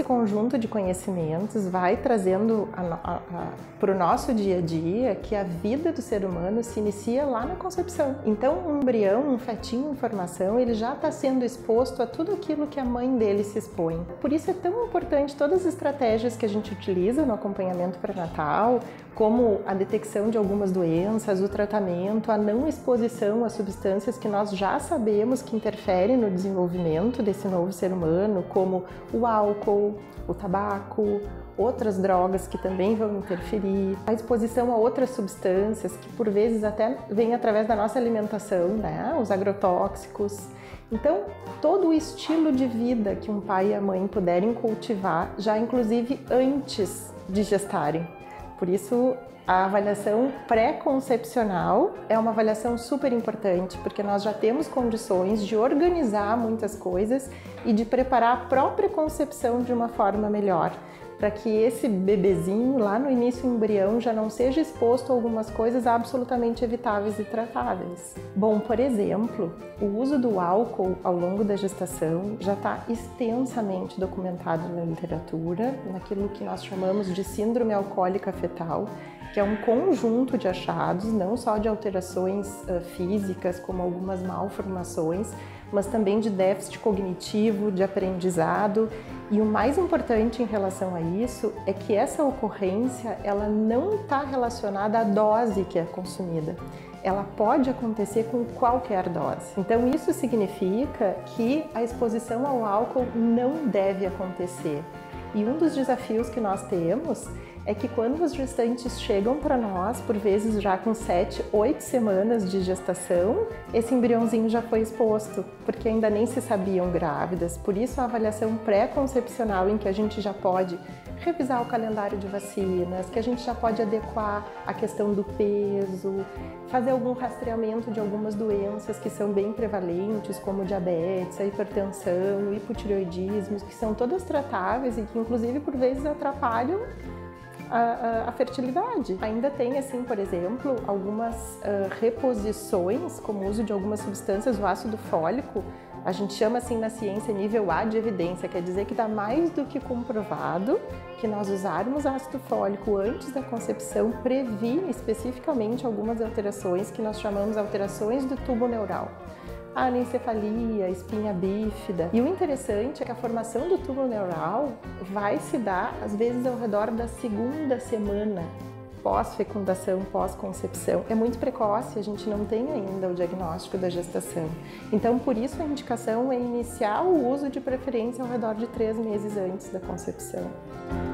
esse conjunto de conhecimentos vai trazendo para o nosso dia a dia que a vida do ser humano se inicia lá na concepção. Então, um embrião, um fetinho em formação, ele já está sendo exposto a tudo aquilo que a mãe dele se expõe. Por isso é tão importante todas as estratégias que a gente utiliza no acompanhamento pré-natal, como a detecção de algumas doenças, o tratamento, a não exposição a substâncias que nós já sabemos que interferem no desenvolvimento desse novo ser humano, como o álcool, o tabaco, outras drogas que também vão interferir, a exposição a outras substâncias que por vezes até vêm através da nossa alimentação, né? Os agrotóxicos. Então, todo o estilo de vida que um pai e a mãe puderem cultivar, já inclusive antes de gestarem. Por isso, a avaliação pré-concepcional é uma avaliação super importante, porque nós já temos condições de organizar muitas coisas e de preparar a própria concepção de uma forma melhor, para que esse bebezinho lá no início embrião já não seja exposto a algumas coisas absolutamente evitáveis e tratáveis. Bom, por exemplo, o uso do álcool ao longo da gestação já está extensamente documentado na literatura, naquilo que nós chamamos de síndrome alcoólica fetal, que é um conjunto de achados, não só de alterações físicas, como algumas malformações, mas também de déficit cognitivo, de aprendizado. E o mais importante em relação a isso é que essa ocorrência ela não está relacionada à dose que é consumida. Ela pode acontecer com qualquer dose. Então isso significa que a exposição ao álcool não deve acontecer. E um dos desafios que nós temos é que quando os gestantes chegam para nós, por vezes já com 7, 8 semanas de gestação, esse embriãozinho já foi exposto, porque ainda nem se sabiam grávidas. Por isso a avaliação pré-concepcional, em que a gente já pode revisar o calendário de vacinas, que a gente já pode adequar a questão do peso, fazer algum rastreamento de algumas doenças que são bem prevalentes, como diabetes, a hipertensão, o hipotireoidismo, que são todas tratáveis e que inclusive por vezes atrapalham a fertilidade. Ainda tem, assim, por exemplo, algumas reposições, como o uso de algumas substâncias, o ácido fólico, a gente chama assim na ciência nível A de evidência, quer dizer que está mais do que comprovado que nós usarmos ácido fólico antes da concepção previne especificamente algumas alterações que nós chamamos alterações do tubo neural. A anencefalia, a espinha bífida. E o interessante é que a formação do túbulo neural vai se dar, às vezes, ao redor da 2ª semana pós-fecundação, pós-concepção. É muito precoce, a gente não tem ainda o diagnóstico da gestação. Então, por isso, a indicação é iniciar o uso de preferência ao redor de 3 meses antes da concepção.